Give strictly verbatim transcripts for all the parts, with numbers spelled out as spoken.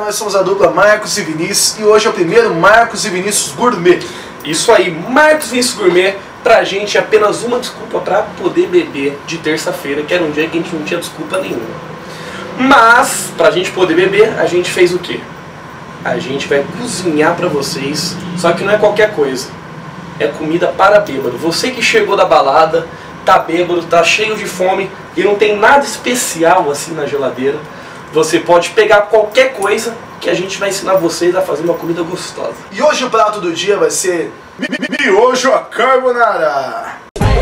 nós somos a dupla Marcos e Vinícius e hoje é o primeiro Marcos e Vinícius Gourmet. Isso aí, Marcos e Vinícius Gourmet, pra gente é apenas uma desculpa pra poder beber de terça-feira, que era um dia que a gente não tinha desculpa nenhuma. Mas, pra gente poder beber, a gente fez o quê? A gente vai cozinhar pra vocês, só que não é qualquer coisa. É comida para bêbado. Você que chegou da balada, tá bêbado, tá cheio de fome e não tem nada especial assim na geladeira, você pode pegar qualquer coisa que a gente vai ensinar vocês a fazer uma comida gostosa. E hoje o prato do dia vai ser mi mi miojo à carbonara.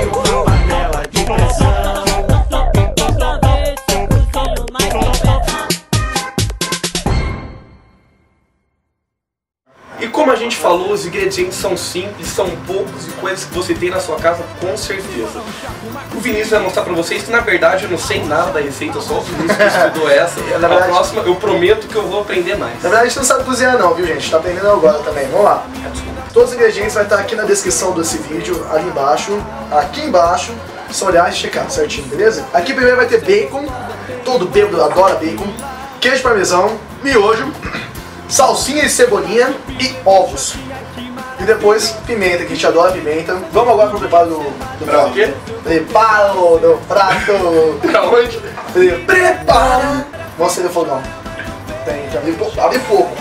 E como a gente falou, os ingredientes são simples, são poucos e coisas que você tem na sua casa com certeza. O Vinícius vai mostrar pra vocês que na verdade eu não sei nada da receita, só o Vinícius que estudou essa. Na verdade, a próxima eu prometo que eu vou aprender mais. Na verdade a gente não sabe cozinhar não, viu gente? Tá aprendendo agora também, vamos lá. Todos os ingredientes vai estar aqui na descrição desse vídeo, ali embaixo, aqui embaixo. Só olhar e checar certinho, beleza? Aqui primeiro vai ter bacon, todo bêbado adora bacon, queijo parmesão, miojo, salsinha e cebolinha e ovos. E depois pimenta, que a gente adora pimenta. Vamos agora pro preparo do, do pra prato. O quê? Preparo do prato. Pra onde? Prepara. Vamos acender o fogão. Tem que abrir pouco. Abre pouco.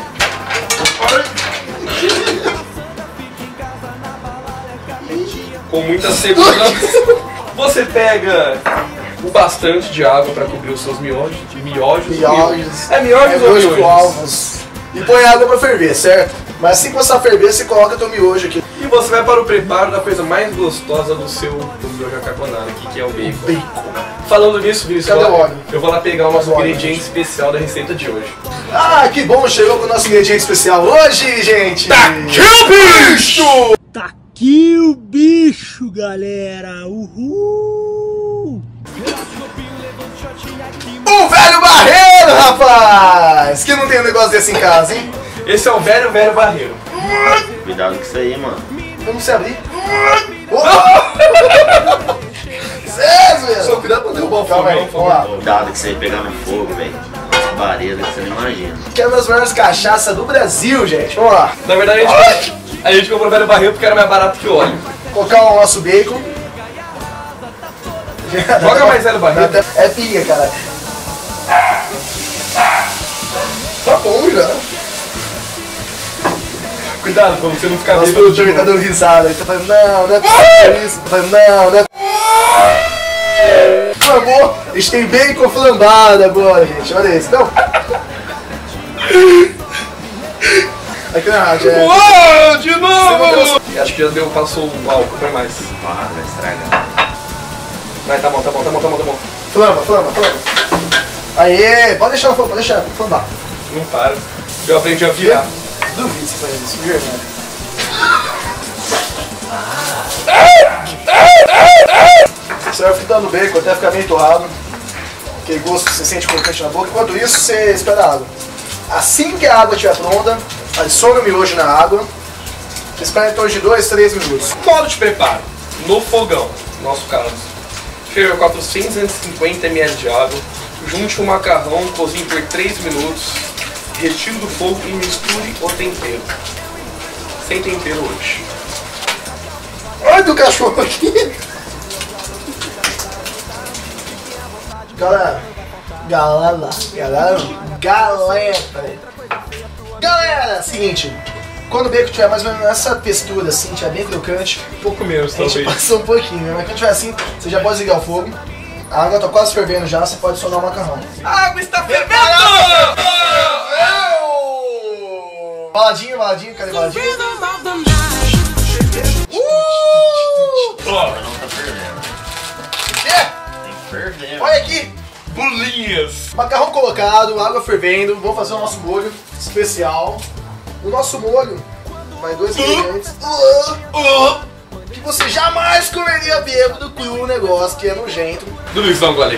Com muita segurança. Você pega o bastante de água para cobrir os seus miojos. Miojos. Miojos. É miojos é ou miojos? miojos? Com ovos. E põe água pra ferver, certo? Mas assim que começar a ferver, você coloca teu miojo aqui. E você vai para o preparo da coisa mais gostosa do seu do miojo à carbonara, aqui, que é o bacon. Bacon. Falando nisso, Vinícius, Cadê eu, o óleo? eu vou lá pegar o nosso Cadê o ingrediente óleo? especial da receita de hoje. Ah, que bom! Chegou com o nosso ingrediente especial hoje, gente! Tá aqui o bicho! Tá aqui o bicho, galera! Uhul! O velho barreiro, rapaz! Que não tem um negócio desse em casa, hein? Esse é o velho, velho barreiro. Cuidado com isso aí, mano. Eu não sei abrir. Sério, velho? Só cuidado pra derrubar o Calma aí, fogão, vamos lá. Cuidado com isso aí pegar no fogo, velho. Barreira que você não imagina. Que é uma das melhores cachaças do Brasil, gente. Vamos lá. Na verdade, a gente, a gente comprou o velho barreiro porque era mais barato que o óleo. Colocar o nosso bacon. Joga mais velho barreiro. É pinga, cara. Tá bom já. Cuidado pra você não ficar Nosso bêbado de produtor tá novo. dando risada. Ele tá falando, não, não é possível isso. Tá falando, não, não é Por favor, a gente tem bacon flambado agora, gente. Olha isso. Não. Aqui na rádio é... Uou, de novo! Acho que já deu, passou o álcool, vai mais. Ah, vai estragar. Vai, tá bom, tá bom, tá bom, tá bom, tá bom. Flama, flama, flama. Aê, pode deixar, pode deixar, flambar. Não para. Eu aprendi a virar. Duvido se faz isso, de verdade. Você vai fritando o bacon até ficar bem torrado. Aquele gosto que você sente crocante na boca. Enquanto isso, você espera a água. Assim que a água estiver pronta, adicione o miojo na água. Espera em torno de dois, três minutos. Modo de preparo. No fogão, no nosso caso. Ferva quatrocentos e cinquenta mililitros de água. Junte o macarrão, cozinhe por três minutos. Retire do fogo e misture o tempero. Sem tempero hoje. Olha do cachorro aqui. Galera, galera, galera, galera, galera, seguinte, quando o bacon tiver mais ou menos nessa textura assim, tiver bem crocante, Um pouco menos, a gente talvez. passa um pouquinho, né? Mas quando tiver assim, você já pode ligar o fogo, a água tá quase fervendo já, você pode adicionar o macarrão. A água está fervendo! Baladinho, baladinho, cadê baladinho? Ó, Não tá fervendo. Quê? Tem que ferver. Olha aqui! bolinhas! Macarrão colocado, água fervendo, vamos fazer o nosso molho especial. O nosso molho vai dois ingredientes que você jamais comeria bêbado cru, um negócio que é nojento. Do Luizão Gualê.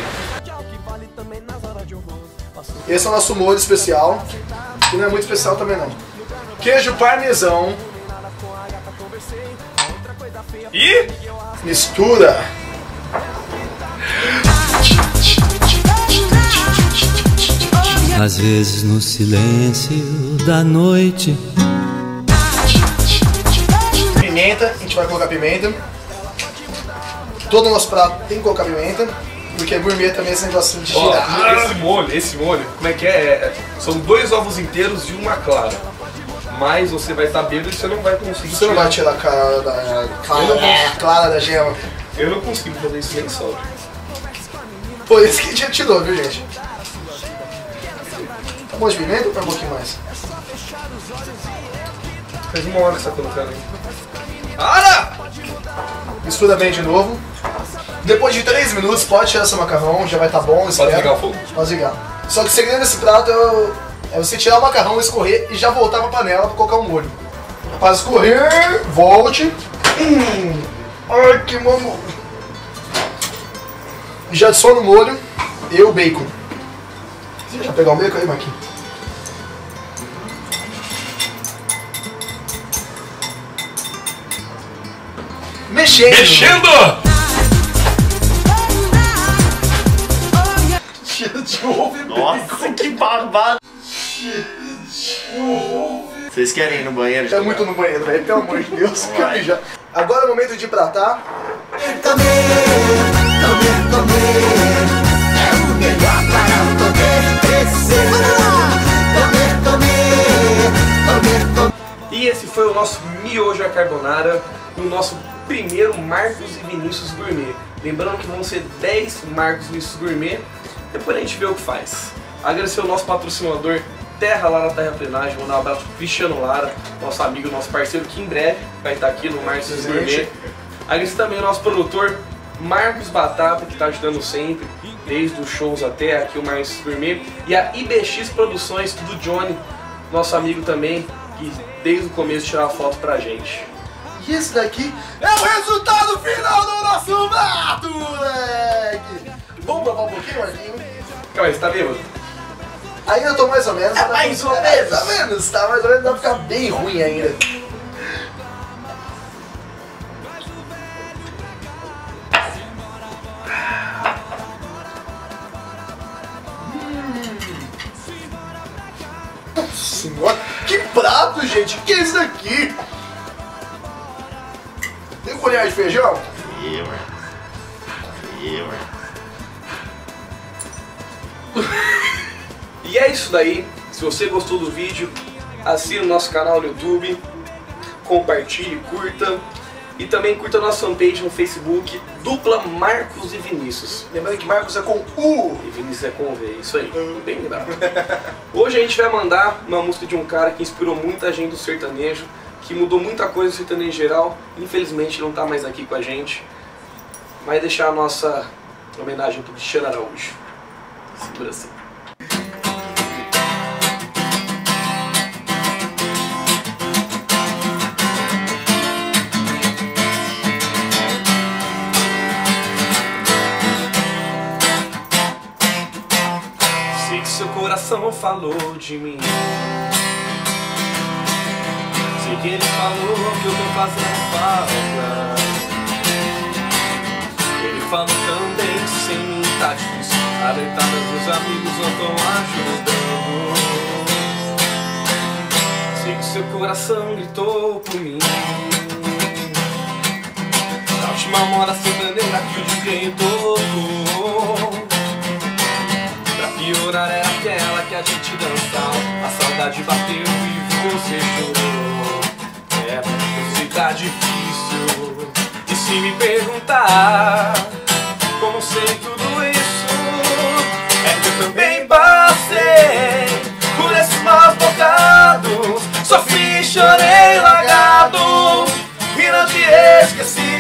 Esse é o nosso molho especial, que não é muito especial também não. Queijo parmesão. E Mistura. Às vezes no silêncio da noite. Pimenta, a gente vai colocar pimenta. Todo o nosso prato tem que colocar pimenta, porque gourmet também é esse negócio de Ó, girar. esse molho, esse molho, como é que é? É, São dois ovos inteiros e uma clara. Mas você vai estar bêbado e você não vai conseguir Você não vai tirar. tirar a cara da Eu clara, não da, clara da gema. Eu não consigo fazer isso nem só. Foi isso que a gente tirou, viu, gente? Tá bom de pimenta ou põe um pouquinho mais? Faz uma hora que você tá colocando aí. Para! Mistura bem de novo. Depois de três minutos, pode tirar seu macarrão, já vai estar bom. Pode ligar o fogo? Pode ligar. Só que o segredo desse prato é, é você tirar o macarrão, escorrer e já voltar pra panela pra colocar o molho. Para escorrer, volte. Hum, ai, que mano. Já adiciona o molho e o bacon. Você já pegar o bacon aí, Marquinhos? Mexendo! Mexendo! Cheiro de ovo e Nossa, que barbado! Vocês querem ir no banheiro? Tá muito no banheiro, velho. Pelo amor de Deus. Vai. Quero já. Agora é o momento de pratar. E esse foi o nosso miojo à carbonara, o nosso primeiro Marcos e Vinícius Gourmet. Lembrando que vão ser dez Marcos e Vinícius Gourmet, depois a gente vê o que faz. Agradecer ao nosso patrocinador Terra Lara Terra Plenagem, mandar um abraço pro Cristiano Lara, nosso amigo, nosso parceiro, que em breve vai estar aqui no Marcos e Gourmet. Agradecer também ao nosso produtor Marcos Batata, que está ajudando sempre, desde os shows até aqui o Marcos Gourmet, e a I B X Produções do Johnny, nosso amigo também, que desde o começo tirava foto pra gente. E esse daqui é o resultado final do nosso prato, moleque! Vamos provar um pouquinho, Marquinhos? Calma aí, você tá bêbado? Ainda eu tô mais ou menos. É mais ou É, menos. mais ou menos, tá mais ou menos, dá pra ficar bem ruim ainda. Nossa senhora, que prato, gente! Que é isso daqui? Tem colher de feijão? Eu, eu. E é isso daí. Se você gostou do vídeo, assine o nosso canal no YouTube, compartilhe, curta. E também curta a nossa fanpage no Facebook, dupla Marcos e Vinícius. Lembrando que Marcos é com U. E Vinícius é com V, isso aí, bem lembrado. Hoje a gente vai mandar uma música de um cara que inspirou muita gente do sertanejo, que mudou muita coisa no sertanejo em geral. Infelizmente não está mais aqui com a gente. Vai deixar a nossa homenagem pro Cristiano Araújo. Segura assim. Sei que seu coração falou de mim. Sei que ele falou que eu tô fazendo falta. Ele falou também que sem mim tá difícil. A deitada dos amigos não tão ajudando. Sei que seu coração gritou por mim. Na última hora sertaneja que o D J tocou. Pra piorar era aquela que a gente dançava. A saudade bateu e você chorou. É, eu sei tá difícil. E se me perguntar como sei tudo isso, é que eu também passei por esses maus bocados. Sofri, chorei, largado e não te esqueci.